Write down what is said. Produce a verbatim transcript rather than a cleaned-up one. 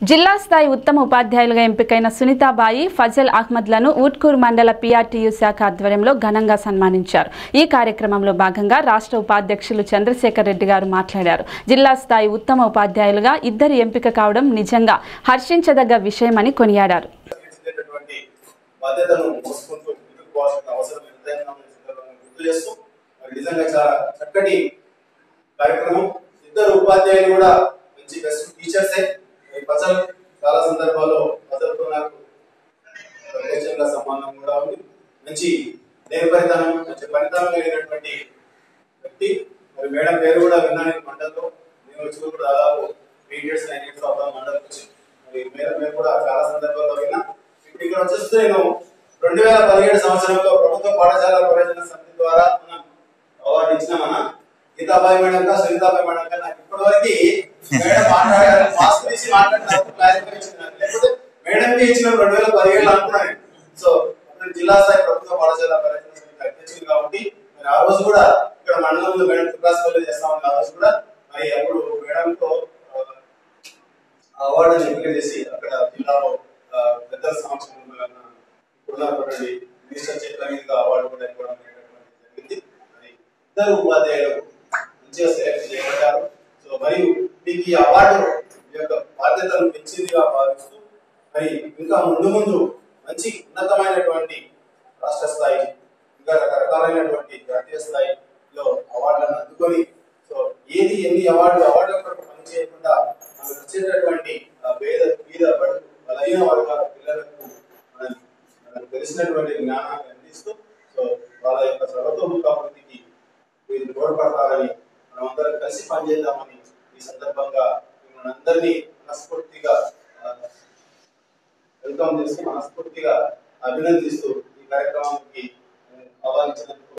జిల్లా స్థాయి ఉత్తమ ఉపాధ్యాయులుగా ఎంపికైన సునీతాబాయి, ఫజల్ అహ్మద్లను ఊట్కూరు మండల పీఆర్టీయూ శాఖ ఆధ్వర్యంలో ఘనంగా సన్మానించారు. ఈ కార్యక్రమంలో భాగంగా రాష్ట్ర ఉపాధ్యక్షులు చంద్రశేఖర్ రెడ్డి గారు మాట్లాడారు. జిల్లా స్థాయి ఉత్తమ ఉపాధ్యాయులుగా ఇద్దరు ఎంపిక కావడం నిజంగా హర్షించదగ్గ విషయమని కొనియాడారు. చాలా సందర్భాల్లో పదవులతో నాకు ప్రత్యక్షంగా సంబంధం కూడా ఉంది. మంచి నేర్పరితనం, మంచి ఫలితాలు కలిగినటువంటి వ్యక్తి. మరి మేడం పేరు కూడా విన్నాను మండలంలో. నేను వచ్చి కూడా దాదాపు ఎయిట్ ఇయర్స్ నైన్ ఇయర్స్ అవుతాను మండలికి వచ్చి. మరి మేడం పేరు కూడా చాలా సందర్భాల్లో విన్నా. ఇప్పుడు ఇక్కడ వచ్చేస్తే నేను రెండు వేల పదిహేడు సంవత్సరంలో ప్రభుత్వ పాఠశాల పరిరక్షణ సమితి ద్వారా మనం అవార్డు ఇచ్చినామన్న గీతాబాయి మేడం కా సునీతాబాయి మేడం కా నాకు ఇప్పటివరకు మేడం మాట్లాడారు మాస్క్ తీసి మాట్లాడినారు క్లారిఫికేషన్ లేకపోతే మేడంకి ఇచ్చిన రెండు వేల పదిహేడు అనుకున్నాను. సో అప్పుడు జిల్లా స్థాయి ప్రభుత్వ పాఠశాల పరిరక్షణ సమితి అధ్యక్షులు కాబట్టి మరి ఆ రోజు కూడా ఇక్కడ మండలంలో మేడం తుకాసుపల్లి చేస్తామని ఆ రోజు కూడా మరి అప్పుడు మేడంతో అవార్డుని ఎంపిక చేసి అక్కడ జిల్లాలో పెద్దల సమక్షంలో ఇప్పుడున్నటువంటి మినిస్టర్ చేతుల మీద అవార్డు కూడా ఇవ్వడం జరిగింది. మరి ఇద్దరు ఉపాధ్యాయులు మంచిగా సెలెక్ట్ చేయబడ్డారు. సో మరియు మీకు ఈ అవార్డు యొక్క బాధ్యతను పెంచిందిగా భావిస్తూ మరి ఇంకా ముందు ముందు మంచి ఉన్నతమైనటువంటి రాష్ట్ర స్థాయి ఇంకా రకరకాలైనటువంటి జాతీయ స్థాయిలో అవార్డులను అందుకొని సో ఏది ఎన్ని అవార్డులు అవార్డుల కొరకు పని చేయకుండా మనకు వచ్చేటటువంటి పేద పేద బడుగు బలైన వర్గాల పిల్లలకు మనం మనకు తెలిసినటువంటి జ్ఞానాన్ని అందిస్తూ సో వాళ్ళ యొక్క సర్వతోముఖ అభివృద్ధికి వీరు తోడ్పడతారని మనమందరం కలిసి పనిచేద్దామని ఈ సందర్భంగా మిమ్మల్ని అందరినీ మనస్ఫూర్తిగా వెల్కమ్ చేస్తూ మనస్ఫూర్తిగా అభినందిస్తూ ఈ కార్యక్రమానికి ఆహ్వానించినందుకు